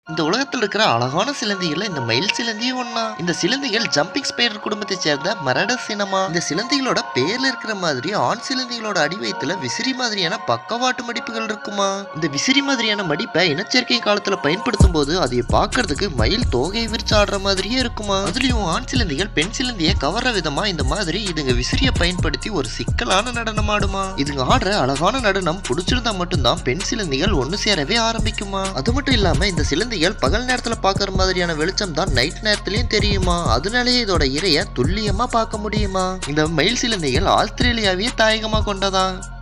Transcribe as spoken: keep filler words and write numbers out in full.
இந்த உலகத்துல இருக்கிற அழகான சிலந்திகள்ல இந்த மயில் சிலந்தியும் ஒண்ணா. இந்த சிலந்திகள் ஜம்பிங் ஸ்பைடர் குடும்பத்தை சேர்ந்த மரடஸ் இனமா. இந்த சிலந்திகளோட பேர்ல இருக்கிற மாதிரி ஆண் சிலந்திகளோட அடிவயத்துல விசிறி மாதிரியான பக்கவாட்டு மடிப்புகள் இருக்குமா. இந்த விசிறி மாதிரியான மடிப்பை இனச்சேர்க்கை காலத்துல பயன்படுத்தும் போது அதை பாக்குறதுக்கு மயில் தோகையை விரிச்சு ஆடுற மாதிரியே இருக்குமா. அதுலயும் ஆண் சிலந்திகள் பெண் சிலந்தியை கவர்ற விதமா இந்த மாதிரி இதுங்க விசிறிய பயன்படுத்தி ஒரு சிக்கலான நடனம் ஆடுமா. இதுங்க ஆடுற அழகான நடனம் பிடிச்சிருந்தா மட்டும்தான் பெண் சிலந்திகள் ஒண்ணு சேரவே ஆரம்பிக்குமா. அது மட்டும் இல்லாம இந்த சிலந்தி பகல் நேரத்துல பாக்குற மாதிரியான வெளிச்சம் தான் நைட் நேரத்திலயும் தெரியுமா. அதனாலேயே இதோட இரைய துல்லியமா பார்க்க முடியுமா. இந்த மயில் சிலந்திகள் ஆஸ்திரேலியாவே தாயகமா கொண்டதான்.